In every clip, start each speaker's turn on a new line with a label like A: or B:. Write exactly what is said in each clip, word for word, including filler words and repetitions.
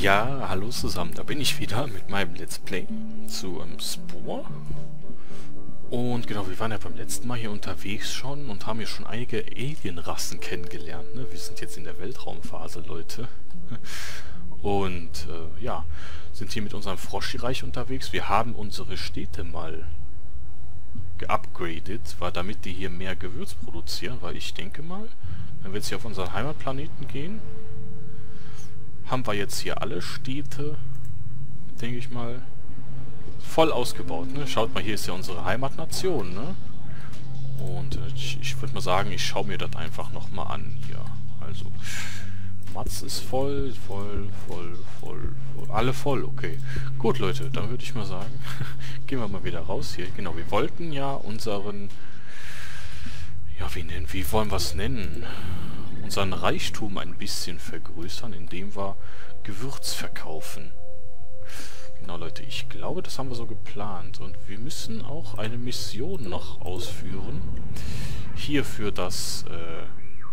A: Ja, hallo zusammen, da bin ich wieder mit meinem Let's Play zu ähm, Spore. Und genau, wir waren ja beim letzten Mal hier unterwegs schon und haben hier schon einige Alienrassen kennengelernt. Ne? Wir sind jetzt in der Weltraumphase, Leute. Und äh, ja, sind hier mit unserem Froschi-Reich unterwegs. Wir haben unsere Städte mal geupgradet, war damit die hier mehr Gewürz produzieren, weil ich denke mal, wenn wir jetzt hier auf unseren Heimatplaneten gehen, haben wir jetzt hier alle Städte, denke ich mal, voll ausgebaut. Ne? Schaut mal, hier ist ja unsere Heimatnation. Ne? Und äh, ich, ich würde mal sagen, ich schaue mir das einfach nochmal an hier. Also, Matz ist voll, voll, voll, voll, voll. Alle voll, okay. Gut, Leute, dann würde ich mal sagen, gehen wir mal wieder raus hier. Genau, wir wollten ja unseren... Ja, wie nennen, wie wollen wir es nennen? Unseren Reichtum ein bisschen vergrößern, indem wir Gewürz verkaufen. Genau, Leute, ich glaube, das haben wir so geplant. Und wir müssen auch eine Mission noch ausführen. Hier für das... Äh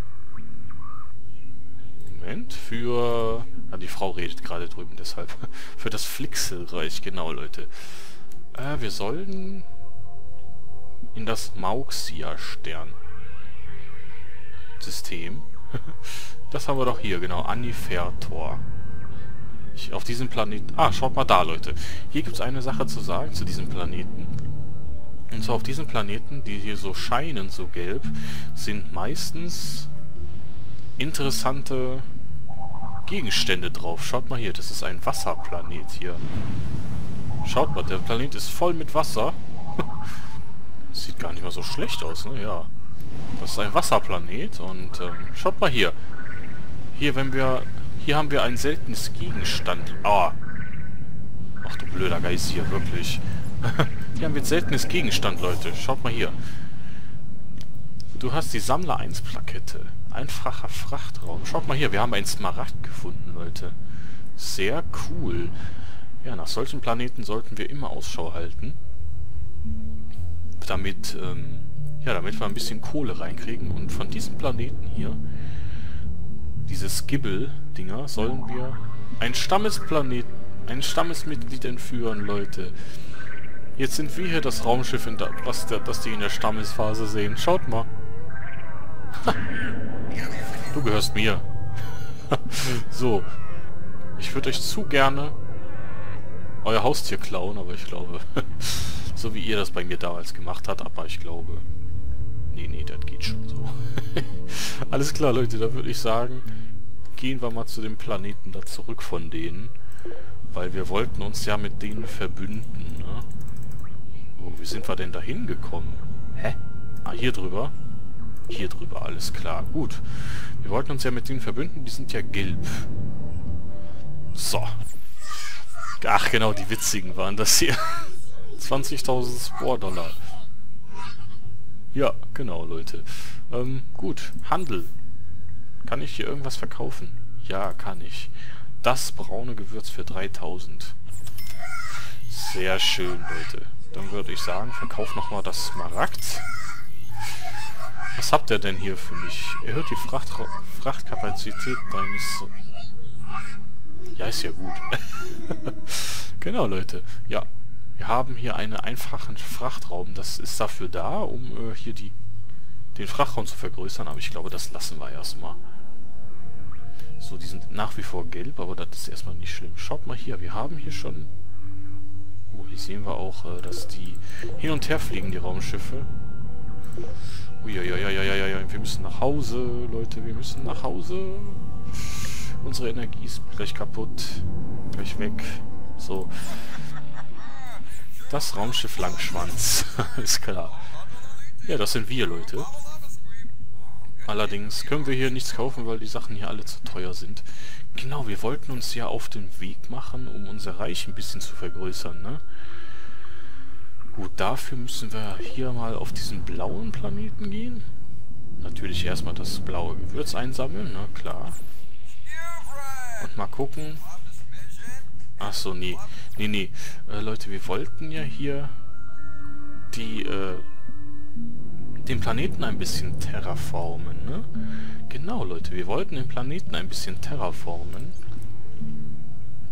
A: Moment, für... Ah, die Frau redet gerade drüben, deshalb. Für das Flixelreich, genau, Leute. Äh, wir sollen in das Mauxia-Stern-System. Das haben wir doch hier, genau, Anifertor. Ich, auf diesem Planeten... Ah, schaut mal da, Leute. Hier gibt es eine Sache zu sagen zu diesem Planeten. Und zwar auf diesen Planeten, die hier so scheinen, so gelb, sind meistens interessante Gegenstände drauf. Schaut mal hier, das ist ein Wasserplanet hier. Schaut mal, der Planet ist voll mit Wasser. Sieht gar nicht mal so schlecht aus, ne? Ja. Das ist ein Wasserplanet und ähm, schaut mal hier. Hier, wenn wir... Hier haben wir ein seltenes Gegenstand. Ah. Ach du blöder Geist hier, wirklich. Hier haben wir ein seltenes Gegenstand, Leute. Schaut mal hier. Du hast die Sammler eins Plakette. Einfacher Frachtraum. Schaut mal hier, wir haben einen Smaragd gefunden, Leute. Sehr cool. Ja, nach solchen Planeten sollten wir immer Ausschau halten. Damit, ähm, ja, damit wir ein bisschen Kohle reinkriegen. Und von diesem Planeten hier, diese Skibble-Dinger, sollen wir ein Stammesplanet, ein Stammesmitglied entführen, Leute. Jetzt sind wir hier das Raumschiff, in der, was der, das die in der Stammesphase sehen. Schaut mal. Du gehörst mir. So. Ich würde euch zu gerne euer Haustier klauen, aber ich glaube... so wie ihr das bei mir damals gemacht habt, aber ich glaube... Nee, nee, das geht schon so. Alles klar, Leute, da würde ich sagen, gehen wir mal zu dem Planeten da zurück von denen. Weil wir wollten uns ja mit denen verbünden, ne? Oh, wie sind wir denn da hingekommen? Hä? Ah, hier drüber. Hier drüber, alles klar. Gut. Wir wollten uns ja mit denen verbünden, die sind ja gelb. So. Ach genau, die witzigen waren das hier. zwanzigtausend Spore-Dollar. Ja, genau, Leute. Ähm, gut. Handel. Kann ich hier irgendwas verkaufen? Ja, kann ich. Das braune Gewürz für dreitausend. Sehr schön, Leute. Dann würde ich sagen, verkauf nochmal das Smaragd. Was habt ihr denn hier für mich? Erhöht die Fracht Frachtkapazität deines... Ja, ist ja gut. Genau, Leute. Ja, wir haben hier einen einfachen Frachtraum. Das ist dafür da, um äh, hier die den Frachtraum zu vergrößern. Aber ich glaube, das lassen wir erstmal. So, die sind nach wie vor gelb, aber das ist erstmal nicht schlimm. Schaut mal hier, wir haben hier schon... Oh, hier sehen wir auch, äh, dass die hin und her fliegen, die Raumschiffe. Uiuiuiuiui, wir müssen nach Hause, Leute, wir müssen nach Hause. Unsere Energie ist gleich kaputt. Gleich weg. So. Das Raumschiff Langschwanz. Ist klar. Ja, das sind wir, Leute. Allerdings können wir hier nichts kaufen, weil die Sachen hier alle zu teuer sind. Genau, wir wollten uns ja auf den Weg machen, um unser Reich ein bisschen zu vergrößern, ne? Gut, dafür müssen wir hier mal auf diesen blauen Planeten gehen. Natürlich erstmal das blaue Gewürz einsammeln, ne, klar. Und mal gucken. Achso, nee. Nee, nee. Äh, Leute, wir wollten ja hier die, äh, den Planeten ein bisschen terraformen, ne? Genau, Leute, wir wollten den Planeten ein bisschen terraformen.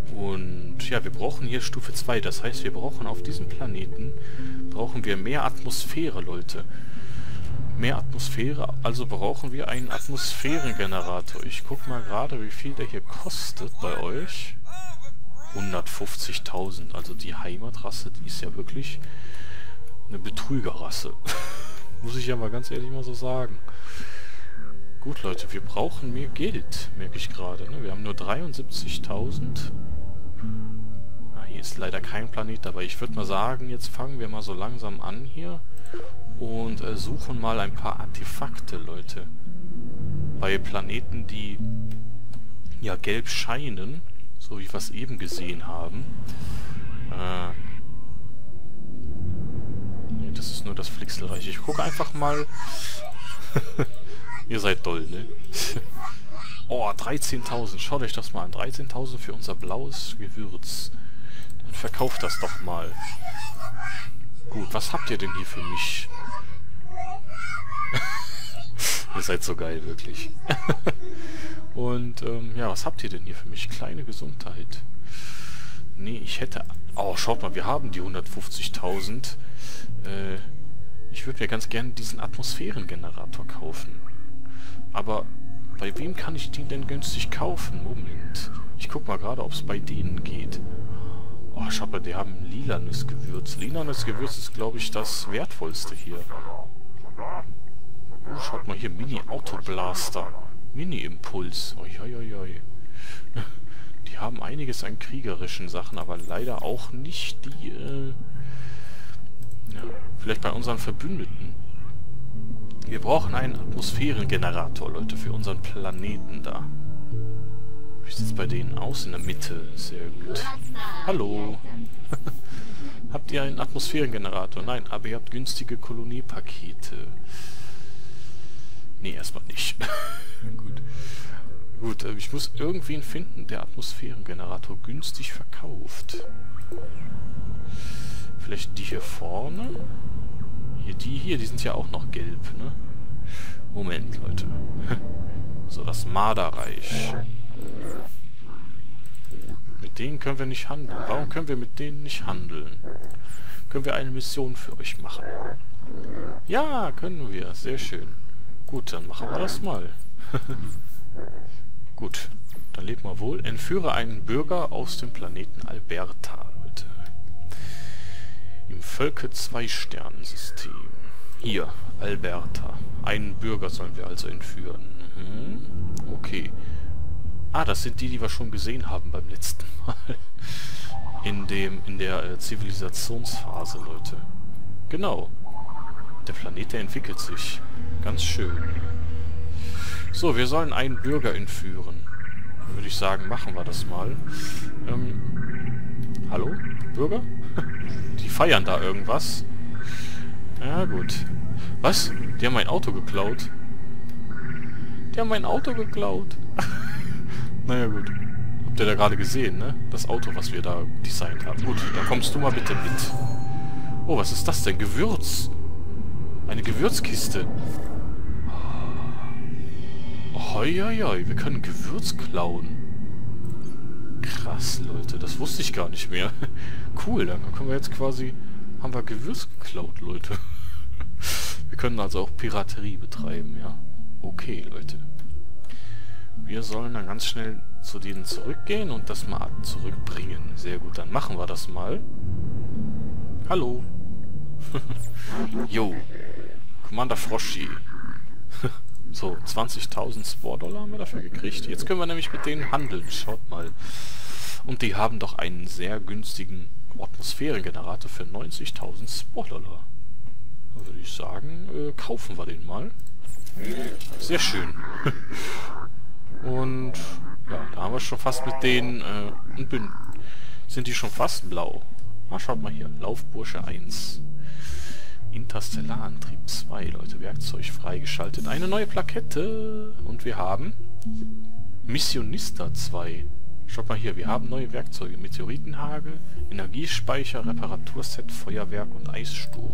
A: Und ja, wir brauchen hier Stufe zwei. Das heißt, wir brauchen auf diesem Planeten brauchen wir mehr Atmosphäre, Leute. Mehr Atmosphäre, also brauchen wir einen Atmosphärengenerator. Ich guck mal gerade, wie viel der hier kostet bei euch. hundertfünfzigtausend. Also die Heimatrasse, die ist ja wirklich eine Betrügerrasse. Muss ich ja mal ganz ehrlich mal so sagen. Gut, Leute, wir brauchen mehr Geld, merke ich gerade. Ne? Wir haben nur dreiundsiebzigtausend. Ah, hier ist leider kein Planet dabei. Ich würde mal sagen, jetzt fangen wir mal so langsam an hier und äh, suchen mal ein paar Artefakte, Leute. Bei Planeten, die ja gelb scheinen, so wie wir es eben gesehen haben. Äh, nee, das ist nur das Flixelreich. Ich gucke einfach mal... Ihr seid doll, ne? Oh, dreizehntausend. Schaut euch das mal an. dreizehntausend für unser blaues Gewürz. Dann verkauft das doch mal. Gut, was habt ihr denn hier für mich? Ihr seid so geil, wirklich. Und, ähm, ja, was habt ihr denn hier für mich? Kleine Gesundheit. Nee, ich hätte... Oh, schaut mal, wir haben die hundertfünfzigtausend. Äh, ich würde mir ganz gerne diesen Atmosphärengenerator kaufen. Aber bei wem kann ich den denn günstig kaufen? Moment. Ich guck mal gerade, ob es bei denen geht. Oh, schaut mal, die haben lilanes Gewürz. Lilanes Gewürz ist, glaube ich, das wertvollste hier. Oh, schaut mal hier, Mini-Autoblaster. Mini-Impuls. Uiuiui. Die haben einiges an kriegerischen Sachen, aber leider auch nicht die, äh... ja, vielleicht bei unseren Verbündeten. Wir brauchen einen Atmosphärengenerator, Leute, für unseren Planeten da. Wie sieht es bei denen aus? In der Mitte. Sehr gut. Hallo. Habt ihr einen Atmosphärengenerator? Nein, aber ihr habt günstige Koloniepakete. Nee, erstmal nicht. Gut. Gut, ich muss irgendwen finden, der Atmosphärengenerator günstig verkauft. Vielleicht die hier vorne? Hier, die hier, die sind ja auch noch gelb, ne? Moment, Leute. So, das Marderreich. Mit denen können wir nicht handeln. Warum können wir mit denen nicht handeln? Können wir eine Mission für euch machen? Ja, können wir. Sehr schön. Gut, dann machen wir das mal. Gut, dann lebt mal wohl. Entführe einen Bürger aus dem Planeten Alberta, Leute. Im Völke-zwei-Sterne-System. Hier, Alberta. Einen Bürger sollen wir also entführen. Mhm. Okay. Ah, das sind die, die wir schon gesehen haben beim letzten Mal. In dem, in der äh, Zivilisationsphase, Leute. Genau. Der Planet, der entwickelt sich. Ganz schön. So, wir sollen einen Bürger entführen. Dann würde ich sagen, machen wir das mal. Ähm, hallo? Bürger? Die feiern da irgendwas. Ja, gut. Was? Die haben mein Auto geklaut? Die haben mein Auto geklaut. Naja, gut. Habt ihr da gerade gesehen, ne? Das Auto, was wir da designt haben. Gut, dann kommst du mal bitte mit. Oh, was ist das denn? Gewürz. Eine Gewürzkiste. Oh, hoi, hoi, hoi. Wir können Gewürz klauen. Krass, Leute. Das wusste ich gar nicht mehr. Cool, dann können wir jetzt quasi... Haben wir Gewürz geklaut, Leute. Wir können also auch Piraterie betreiben, ja. Okay, Leute. Wir sollen dann ganz schnell zu denen zurückgehen und das mal zurückbringen. Sehr gut, dann machen wir das mal. Hallo. Jo. Commander Froschi. So, zwanzigtausend Spore-Dollar haben wir dafür gekriegt. Jetzt können wir nämlich mit denen handeln. Schaut mal. Und die haben doch einen sehr günstigen Atmosphärengenerator für neunzigtausend Spore-Dollar. Da würde ich sagen, äh, kaufen wir den mal. Sehr schön. Und ja, da haben wir schon fast mit denen... Äh, und bin, sind die schon fast blau. Ah, schaut mal hier. Laufbursche eins. Interstellarantrieb zwei, Leute. Werkzeug freigeschaltet. Eine neue Plakette. Und wir haben... Missionista zwei. Schaut mal hier. Wir haben neue Werkzeuge. Meteoritenhagel, Energiespeicher, Reparaturset, Feuerwerk und Eissturm.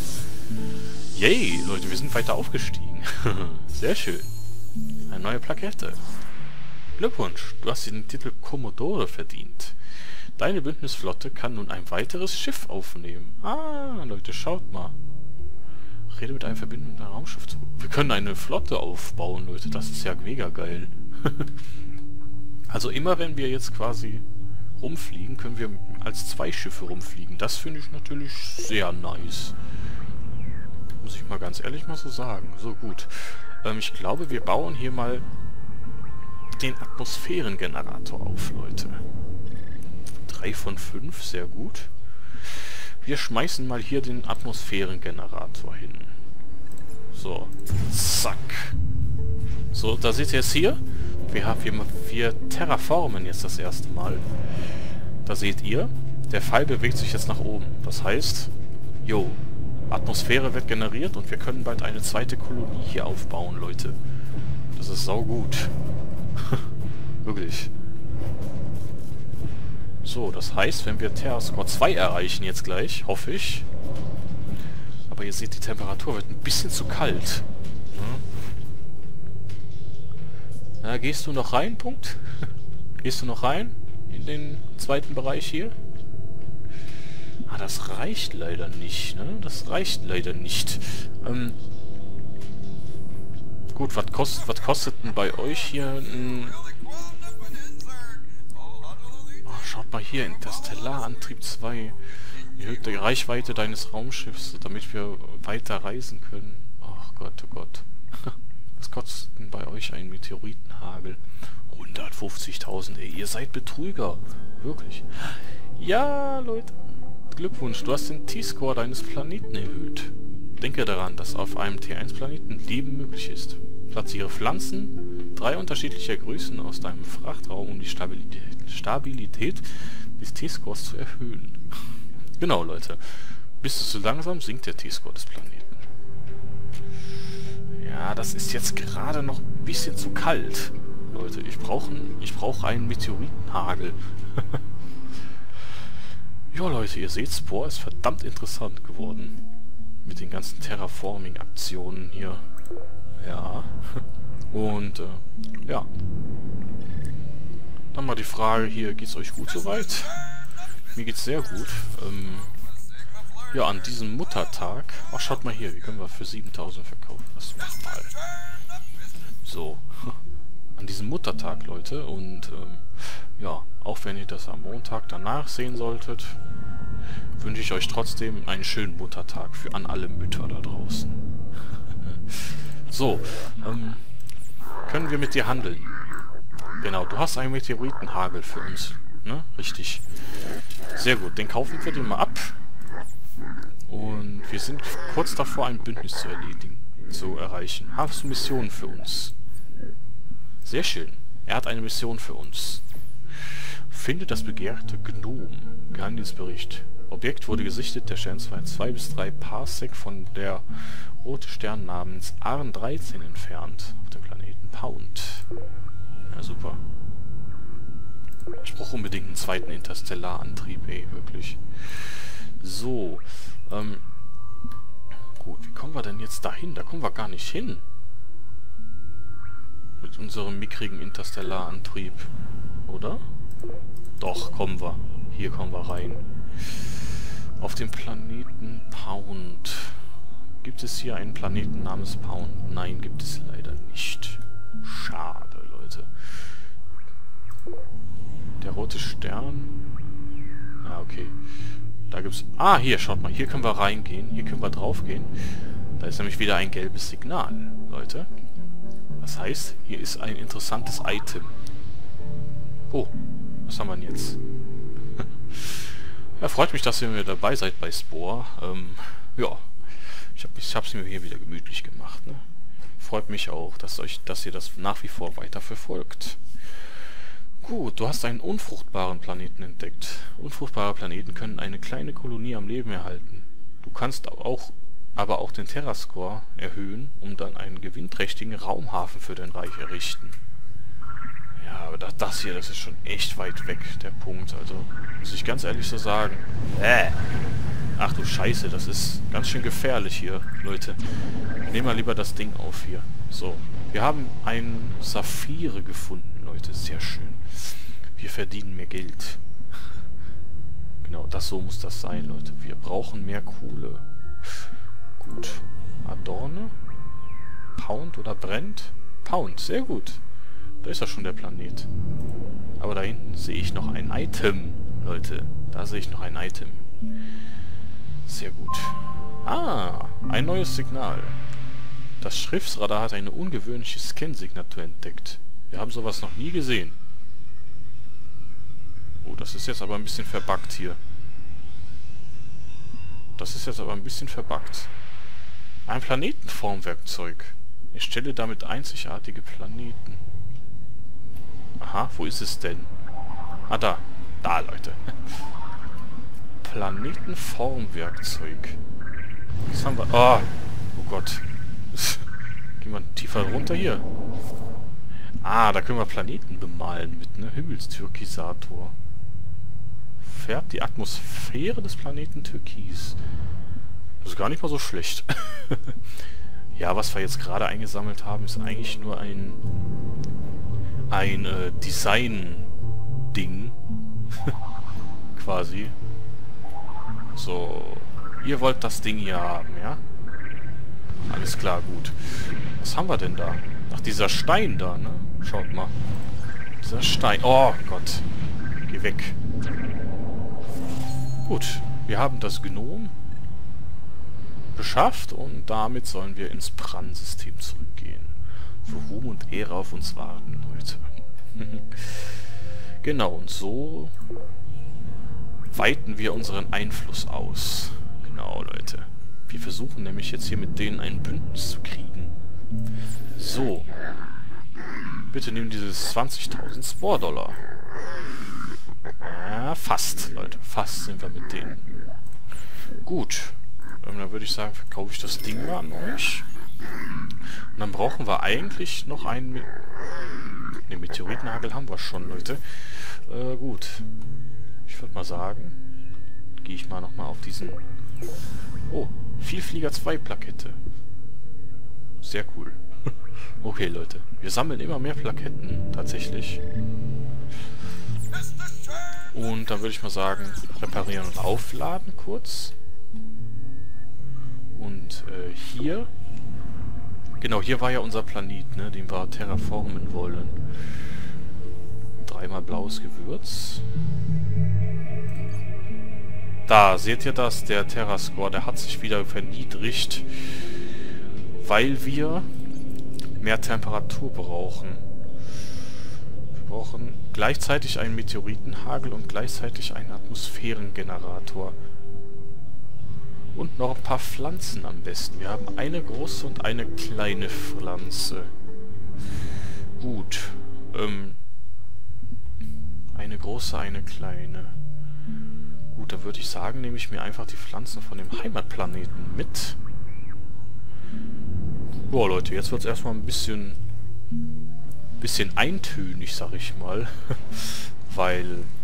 A: Yay, Leute. Wir sind weiter aufgestiegen. Sehr schön. Eine neue Plakette. Glückwunsch. Du hast den Titel Commodore verdient. Deine Bündnisflotte kann nun ein weiteres Schiff aufnehmen. Ah, Leute, schaut mal. Rede mit einem verbindenden Raumschiff zu. Wir können eine Flotte aufbauen, Leute. Das ist ja mega geil. Also immer wenn wir jetzt quasi rumfliegen, können wir als zwei Schiffe rumfliegen. Das finde ich natürlich sehr nice. Muss ich mal ganz ehrlich mal so sagen. So, gut. Ähm, ich glaube, wir bauen hier mal den Atmosphärengenerator auf, Leute. Drei von fünf, sehr gut. Wir schmeißen mal hier den Atmosphärengenerator hin. So, zack. So, da seht ihr es hier. Wir, haben, wir, wir terraformen jetzt das erste Mal. Da seht ihr, der Pfeil bewegt sich jetzt nach oben. Das heißt, jo, Atmosphäre wird generiert und wir können bald eine zweite Kolonie hier aufbauen, Leute. Das ist saugut. Wirklich. So, das heißt, wenn wir TerraScore zwei erreichen jetzt gleich, hoffe ich. Aber ihr seht, die Temperatur wird ein bisschen zu kalt. Ja. Na, gehst du noch rein, Punkt? Gehst du noch rein? In den zweiten Bereich hier? Ah, das reicht leider nicht, ne? Das reicht leider nicht. Ähm, gut, was kostet, was kostet denn bei euch hier ein... Oh, schaut mal hier, Interstellarantrieb zwei. Erhöht die Reichweite deines Raumschiffs, damit wir weiter reisen können. Ach Gott, oh Gott. Was kostet denn bei euch ein Meteoritenhagel? hundertfünfzigtausend, ey, ihr seid Betrüger. Wirklich. Ja, Leute. Glückwunsch, du hast den T-Score deines Planeten erhöht. Denke daran, dass auf einem T eins Planeten Leben möglich ist. Platziere Pflanzen, drei unterschiedlicher Größen aus deinem Frachtraum, um die Stabilität, Stabilität des T-Scores zu erhöhen. Genau, Leute. Bist du zu langsam, sinkt der T-Score des Planeten. Ja, das ist jetzt gerade noch ein bisschen zu kalt. Leute, ich brauche ich brauch einen Meteoritenhagel. Ja, Leute, ihr seht, Spore ist verdammt interessant geworden. Mit den ganzen Terraforming-Aktionen hier. Ja. Und, äh, ja. Dann mal die Frage hier, geht's euch gut soweit? Mir geht's sehr gut. Ähm, ja, an diesem Muttertag... Ach, schaut mal hier, wie können wir für siebentausend verkaufen? Das machen wir mal. So. An diesem Muttertag, Leute. Und, ähm, ja, auch wenn ihr das am Montag danach sehen solltet, wünsche ich euch trotzdem einen schönen Muttertag für an alle Mütter da draußen. So, ähm, können wir mit dir handeln? Genau, du hast einen Meteoritenhagel für uns, ne? Richtig. Sehr gut, den kaufen wir den mal ab. Und wir sind kurz davor, ein Bündnis zu erledigen, zu erreichen. Hast du Missionen für uns? Sehr schön. Er hat eine Mission für uns. Finde das begehrte Gnom. Geheimdienstbericht. Objekt wurde gesichtet, der Sternzeit zwei bis drei Parsec von der rote Stern namens Arn dreizehn entfernt, auf dem Planeten Pound. Ja, super. Ich brauche unbedingt einen zweiten Interstellarantrieb, ey, wirklich. So, ähm... gut, wie kommen wir denn jetzt dahin? Da kommen wir gar nicht hin. Mit unserem mickrigen Interstellarantrieb. Oder? Doch, kommen wir. Hier kommen wir rein. Auf dem Planeten Pound. Gibt es hier einen Planeten namens Pound? Nein, gibt es leider nicht. Schade, Leute. Der rote Stern. Ah, okay. Da gibt's... Ah, hier, schaut mal. Hier können wir reingehen. Hier können wir draufgehen. Da ist nämlich wieder ein gelbes Signal, Leute. Das heißt, hier ist ein interessantes Item. Oh, was haben wir denn jetzt? Ja, freut mich, dass ihr mir dabei seid bei Spore. Ähm, ja, ich habe ich hab's mir hier wieder gemütlich gemacht. Ne? Freut mich auch, dass, euch, dass ihr das nach wie vor weiter verfolgt. Gut, du hast einen unfruchtbaren Planeten entdeckt. Unfruchtbare Planeten können eine kleine Kolonie am Leben erhalten. Du kannst auch, aber auch den TerraScore erhöhen, um dann einen gewinnträchtigen Raumhafen für dein Reich errichten. Ja, aber das hier, das ist schon echt weit weg, der Punkt. Also, muss ich ganz ehrlich so sagen. Äh. Ach du Scheiße, das ist ganz schön gefährlich hier, Leute. Nehmen wir lieber das Ding auf hier. So, wir haben einen Saphire gefunden, Leute. Sehr schön. Wir verdienen mehr Geld. Genau, das so muss das sein, Leute. Wir brauchen mehr Kohle. Gut. Adorne? Pound oder brennt? Pound, sehr gut. Da ist ja schon der Planet. Aber da hinten sehe ich noch ein Item, Leute. Da sehe ich noch ein Item. Sehr gut. Ah, ein neues Signal. Das Schiffsradar hat eine ungewöhnliche Scan-Signatur entdeckt. Wir haben sowas noch nie gesehen. Oh, das ist jetzt aber ein bisschen verbuggt hier. Das ist jetzt aber ein bisschen verbuggt. Ein Planetenformwerkzeug. Ich stelle damit einzigartige Planeten. Aha, wo ist es denn? Ah, da. Da, Leute. Planetenformwerkzeug. Was haben wir? Oh, oh Gott. Gehen wir tiefer runter hier. Ah, da können wir Planeten bemalen mit, ne? Himmelstürkisator. Färbt die Atmosphäre des Planeten türkis. Das ist gar nicht mal so schlecht. Ja, was wir jetzt gerade eingesammelt haben, ist eigentlich nur ein ein äh, Design-Ding. Quasi. So. Ihr wollt das Ding hier haben, ja? Alles klar, gut. Was haben wir denn da? Ach, dieser Stein da, ne? Schaut mal. Dieser Stein. Oh Gott. Geh weg. Gut. Wir haben das Gnom geschafft und damit sollen wir ins Pran-System zurückgehen. Wo Ruhm und Ehre auf uns warten, Leute. Genau, und so weiten wir unseren Einfluss aus. Genau, Leute. Wir versuchen nämlich jetzt hier mit denen ein Bündnis zu kriegen. So. Bitte nehmen dieses zwanzigtausend Spore-Dollar. Ja, fast, Leute. Fast sind wir mit denen. Gut. Ähm, dann würde ich sagen, verkaufe ich das Ding mal an euch. Und dann brauchen wir eigentlich noch einen... Me ne, Meteoritenhagel haben wir schon, Leute. Äh, gut. Ich würde mal sagen, gehe ich mal nochmal auf diesen... Oh, Vielflieger zwei Plakette. Sehr cool. Okay, Leute. Wir sammeln immer mehr Plaketten, tatsächlich. Und dann würde ich mal sagen, reparieren und aufladen kurz. Und äh, hier... Genau, hier war ja unser Planet, ne, den wir terraformen wollen. Dreimal blaues Gewürz. Da, seht ihr das? Der Terrascore, der hat sich wieder verniedrigt, weil wir mehr Temperatur brauchen. Wir brauchen gleichzeitig einen Meteoritenhagel und gleichzeitig einen Atmosphärengenerator. Und noch ein paar Pflanzen am besten. Wir haben eine große und eine kleine Pflanze. Gut. Ähm, eine große, eine kleine. Gut, da würde ich sagen, nehme ich mir einfach die Pflanzen von dem Heimatplaneten mit. Boah, Leute, jetzt wird es erstmal ein bisschen... bisschen eintönig, sag ich mal. Weil...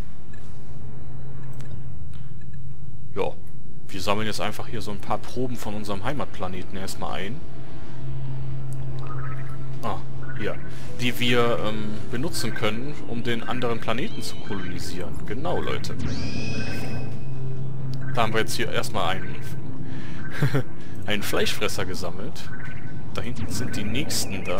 A: Ja... Wir sammeln jetzt einfach hier so ein paar Proben von unserem Heimatplaneten erstmal ein. Ah, hier. Die wir ähm, benutzen können, um den anderen Planeten zu kolonisieren. Genau, Leute. Da haben wir jetzt hier erstmal einen, einen Fleischfresser gesammelt. Da hinten sind die nächsten da.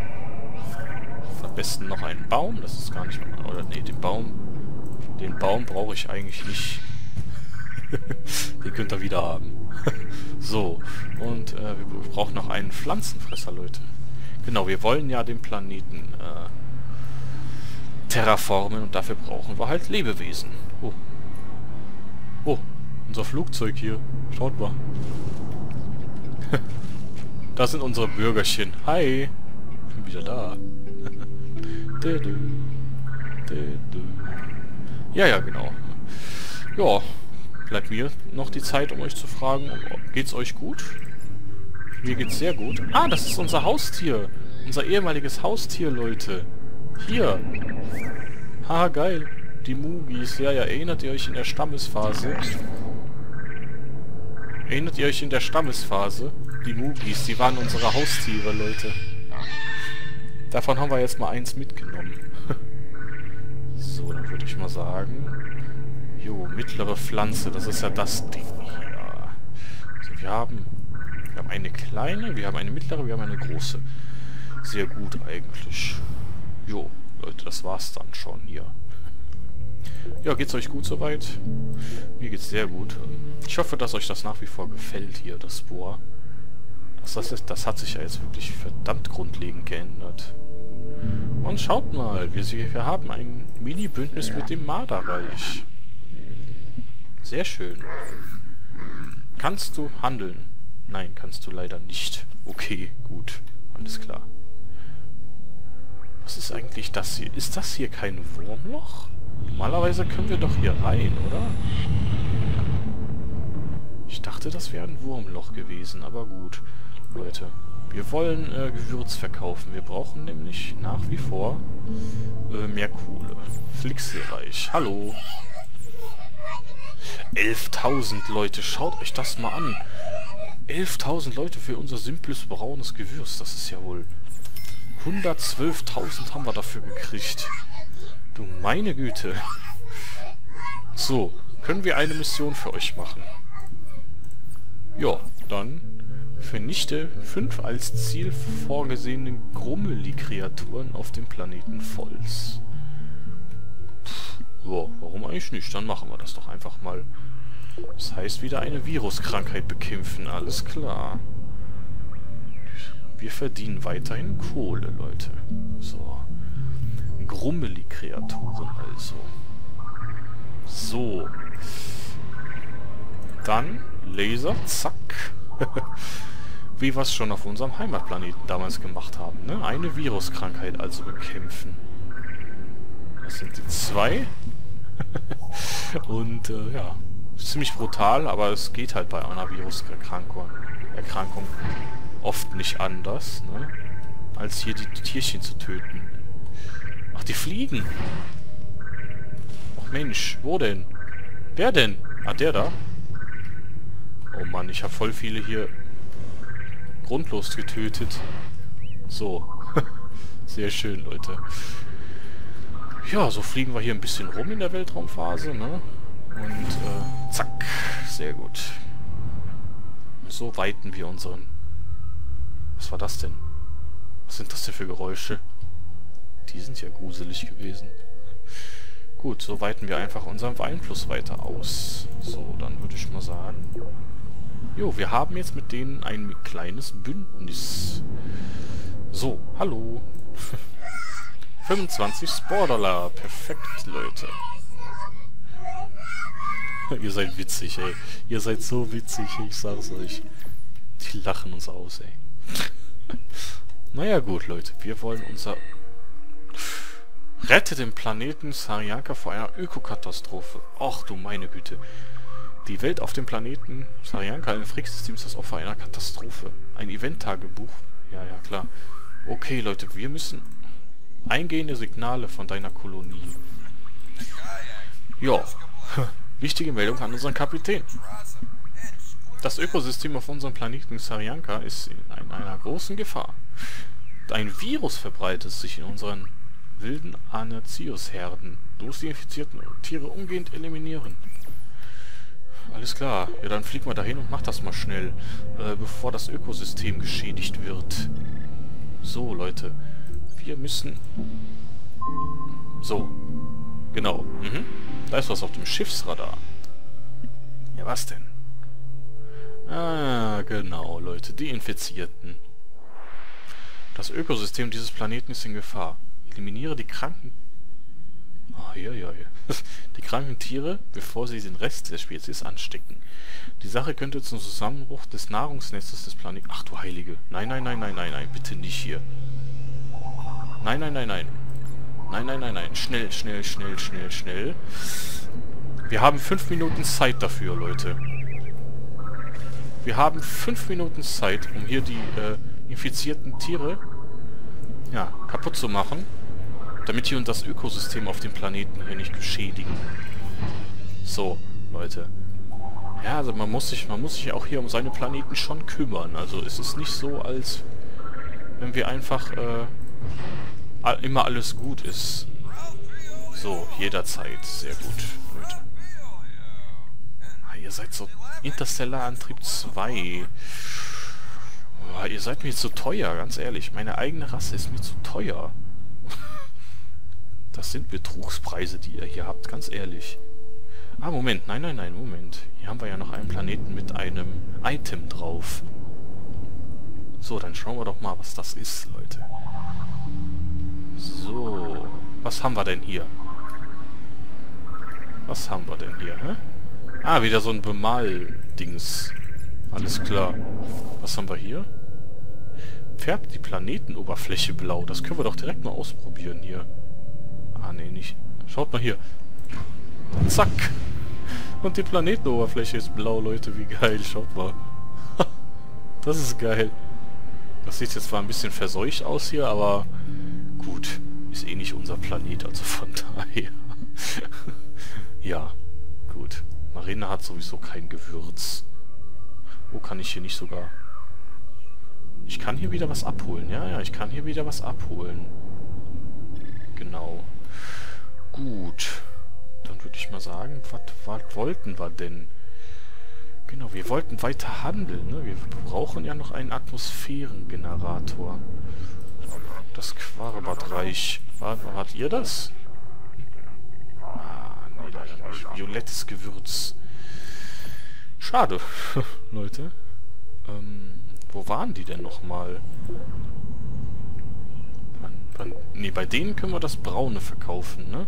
A: Am besten noch einen Baum. Das ist gar nicht... Oder nee, den Baum... Den Baum brauche ich eigentlich nicht. Den könnt ihr wieder haben. So, und äh, wir brauchen noch einen Pflanzenfresser, Leute. Genau, wir wollen ja den Planeten äh, terraformen und dafür brauchen wir halt Lebewesen. Oh. Oh, unser Flugzeug hier. Schaut mal. Da sind unsere Bürgerchen. Hi. Ich bin wieder da. Ja, ja, genau. Ja. Bleibt mir noch die Zeit, um euch zu fragen, geht's euch gut? Mir geht's sehr gut. Ah, das ist unser Haustier. Unser ehemaliges Haustier, Leute. Hier. Haha, geil. Die Mugis. Ja, ja, erinnert ihr euch in der Stammesphase? Erinnert ihr euch in der Stammesphase? Die Mugis, die waren unsere Haustiere, Leute. Davon haben wir jetzt mal eins mitgenommen. So, dann würde ich mal sagen... Jo, mittlere Pflanze, das ist ja das Ding hier. Also wir haben, wir haben eine kleine, wir haben eine mittlere, wir haben eine große. Sehr gut eigentlich. Jo, Leute, das war's dann schon hier. Ja, geht's euch gut soweit? Mir geht's sehr gut. Ich hoffe, dass euch das nach wie vor gefällt hier, das Bohr. Das, das, ist, das hat sich ja jetzt wirklich verdammt grundlegend geändert. Und schaut mal, wir, wir haben ein Mini-Bündnis mit dem Marderreich. Sehr schön. Kannst du handeln? Nein, kannst du leider nicht. Okay, gut. Alles klar. Was ist eigentlich das hier? Ist das hier kein Wurmloch? Normalerweise können wir doch hier rein, oder? Ich dachte, das wäre ein Wurmloch gewesen, aber gut. Leute, wir wollen äh, Gewürz verkaufen. Wir brauchen nämlich nach wie vor äh, mehr Kohle. Flixelreich. Hallo. elftausend Leute, schaut euch das mal an. elftausend Leute für unser simples braunes Gewürz. Das ist ja wohl... hundertzwölftausend haben wir dafür gekriegt. Du meine Güte. So, können wir eine Mission für euch machen? Ja, dann vernichte fünf als Ziel vorgesehene Grummeli-Kreaturen auf dem Planeten Volz. Ja, warum eigentlich nicht? Dann machen wir das doch einfach mal. Das heißt, wieder eine Viruskrankheit bekämpfen. Alles klar. Wir verdienen weiterhin Kohle, Leute. So. Grummeli-Kreaturen also. So. Dann Laser, zack. Wie wir es schon auf unserem Heimatplaneten damals gemacht haben, ne? Eine Viruskrankheit also bekämpfen. Das sind die zwei. Und, äh, ja. Ziemlich brutal, aber es geht halt bei einer Viruserkrankung Erkrankung oft nicht anders, ne? Als hier die Tierchen zu töten. Ach, die fliegen. Ach Mensch, wo denn? Wer denn? Ah, der da? Oh Mann, ich habe voll viele hier grundlos getötet. So. Sehr schön, Leute. Ja, so fliegen wir hier ein bisschen rum in der Weltraumphase, ne? Und, äh, zack. Sehr gut. So weiten wir unseren... Was war das denn? Was sind das denn für Geräusche? Die sind ja gruselig gewesen. Gut, so weiten wir einfach unseren Einfluss weiter aus. So, dann würde ich mal sagen... Jo, wir haben jetzt mit denen ein kleines Bündnis. So, hallo. fünfundzwanzig Spore-Dollar. Perfekt, Leute. Ihr seid witzig, ey. Ihr seid so witzig, ich sag's euch. Die lachen uns aus, ey. Naja gut, Leute. Wir wollen unser... Rette den Planeten Saryanka vor einer Ökokatastrophe. Och du meine Güte. Die Welt auf dem Planeten Saryanka im Frick-System ist das Opfer einer Katastrophe. Ein Event-Tagebuch. Ja, ja, klar. Okay, Leute, wir müssen... Eingehende Signale von deiner Kolonie. Ja. Wichtige Meldung an unseren Kapitän. Das Ökosystem auf unserem Planeten Saryanka ist in einer großen Gefahr. Ein Virus verbreitet sich in unseren wilden Anazius-Herden. Du musst die infizierten Tiere umgehend eliminieren. Alles klar. Ja, dann flieg mal dahin und mach das mal schnell, äh, bevor das Ökosystem geschädigt wird. So, Leute. Wir müssen... So. Genau. Mhm. Da ist was auf dem Schiffsradar. Ja, was denn? Ah, genau, Leute. Die Infizierten. Das Ökosystem dieses Planeten ist in Gefahr. Eliminiere die kranken... Oh, ja, ja, ja. Die kranken Tiere, bevor sie den Rest der Spezies anstecken. Die Sache könnte zum Zusammenbruch des Nahrungsnetzes des Planeten... Ach du Heilige. Nein, nein, nein, nein, nein, nein. Bitte nicht hier. Nein, nein, nein, nein. Nein, nein, nein, nein. Schnell, schnell, schnell, schnell, schnell. Wir haben fünf Minuten Zeit dafür, Leute. Wir haben fünf Minuten Zeit, um hier die äh, infizierten Tiere ja, kaputt zu machen, damit hier und das Ökosystem auf dem Planeten hier nicht beschädigen. So, Leute. Ja, also man muss sich, man muss sich auch hier um seine Planeten schon kümmern. Also es ist nicht so, als wenn wir einfach äh, immer alles gut ist. So, jederzeit. Sehr gut, Leute. ihr seid so... Interstellarantrieb zwei. Oh, ihr seid mir zu teuer, ganz ehrlich. Meine eigene Rasse ist mir zu teuer. Das sind Betrugspreise, die ihr hier habt, ganz ehrlich. Ah, Moment. Nein, nein, nein, Moment. Hier haben wir ja noch einen Planeten mit einem Item drauf. So, dann schauen wir doch mal, was das ist, Leute. So. Was haben wir denn hier? Was haben wir denn hier, hä? Ah, wieder so ein Bemal-Dings. Alles klar. Was haben wir hier? Färbt die Planetenoberfläche blau. Das können wir doch direkt mal ausprobieren hier. Ah, nee, nicht. Schaut mal hier. Zack. Und die Planetenoberfläche ist blau, Leute. Wie geil. Schaut mal. Das ist geil. Das sieht jetzt zwar ein bisschen verseucht aus hier, aber gut. Ist eh nicht unser Planet, also von daher. Ja, gut. Marina hat sowieso kein Gewürz. Wo kann ich hier nicht sogar... Ich kann hier wieder was abholen. Ja, ja, ich kann hier wieder was abholen. Genau. Gut. Dann würde ich mal sagen, was wollten wir denn? Genau, wir wollten weiter handeln. Ne? Wir brauchen ja noch einen Atmosphärengenerator. Das Quarbadreich. War, wart ihr das? Ah, nee, leider nicht. Violettes Gewürz. Schade, Leute. Ähm, wo waren die denn nochmal? Ne, bei denen können wir das Braune verkaufen, ne?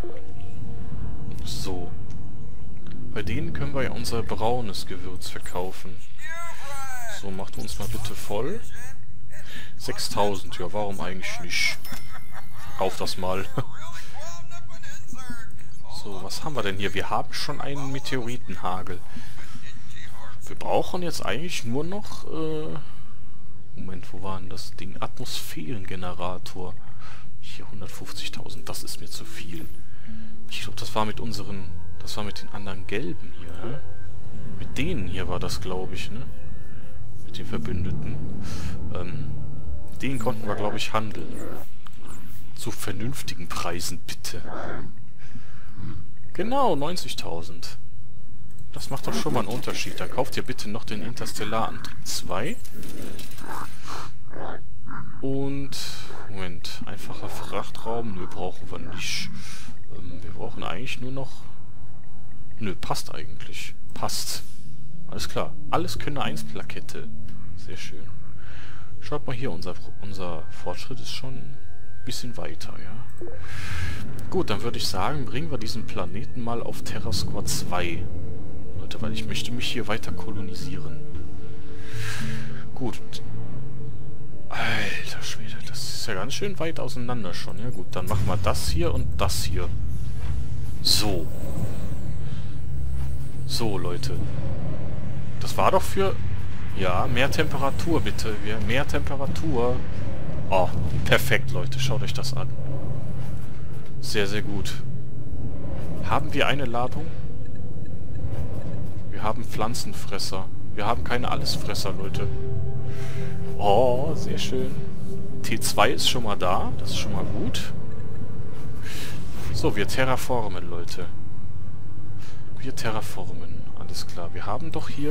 A: So. Bei denen können wir ja unser braunes Gewürz verkaufen. So, macht uns mal bitte voll. sechstausend, ja, warum eigentlich nicht? Kauf das mal. So, was haben wir denn hier? Wir haben schon einen Meteoritenhagel. Wir brauchen jetzt eigentlich nur noch... Äh Moment, wo war denn das Ding? Atmosphärengenerator. Hier hundertfünfzigtausend, das ist mir zu viel. Ich glaube, das war mit unseren... Das war mit den anderen Gelben hier, ne? Mit denen hier war das, glaube ich, ne? Mit den Verbündeten. Ähm, denen konnten wir, glaube ich, handeln. Zu vernünftigen Preisen, bitte. Genau, neunzigtausend. Das macht doch schon mal einen Unterschied. Dann kauft ihr bitte noch den Interstellarantrieb zwei. Und... Moment, einfacher Frachtraum. Nö, brauchen wir nicht. Ähm, wir brauchen eigentlich nur noch... Nö, passt eigentlich. Passt. Alles klar. Alles Könne eins Plakette. Sehr schön. Schaut mal hier, unser, unser Fortschritt ist schon ein bisschen weiter, ja. Gut, dann würde ich sagen, bringen wir diesen Planeten mal auf Terra Squad zwei. Leute, weil ich möchte mich hier weiter kolonisieren. Gut. Alter Schwede, das ist ja ganz schön weit auseinander schon. Ja gut, dann machen wir das hier und das hier. So. So, Leute. Das war doch für... Ja, mehr Temperatur bitte. Mehr Temperatur. Oh, perfekt, Leute. Schaut euch das an. Sehr, sehr gut. Haben wir eine Ladung? Wir haben Pflanzenfresser. Wir haben keine Allesfresser, Leute. Oh, sehr schön. T zwei ist schon mal da. Das ist schon mal gut. So, wir terraformen, Leute. Wir terraformen. Alles klar. Wir haben doch hier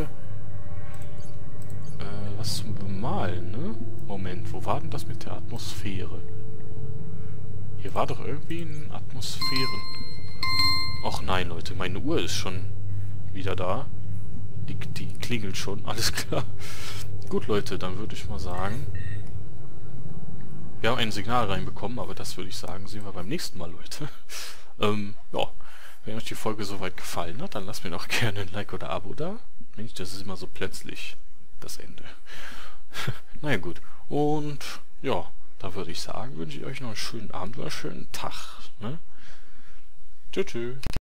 A: äh, was zum Bemalen, ne? Moment, wo war denn das mit der Atmosphäre? Hier war doch irgendwie ein Atmosphären... Och nein, Leute, meine Uhr ist schon wieder da. Die, die klingelt schon, alles klar. Gut, Leute, dann würde ich mal sagen... Wir haben ein Signal reinbekommen, aber das würde ich sagen, sehen wir beim nächsten Mal, Leute. ähm, ja. Wenn euch die Folge soweit gefallen hat, dann lasst mir doch gerne ein Like oder Abo da. Mensch, das ist immer so plötzlich das Ende. Naja, gut. Und ja, da würde ich sagen, wünsche ich euch noch einen schönen Abend oder einen schönen Tag. Ne? Tschüss. Tschüss.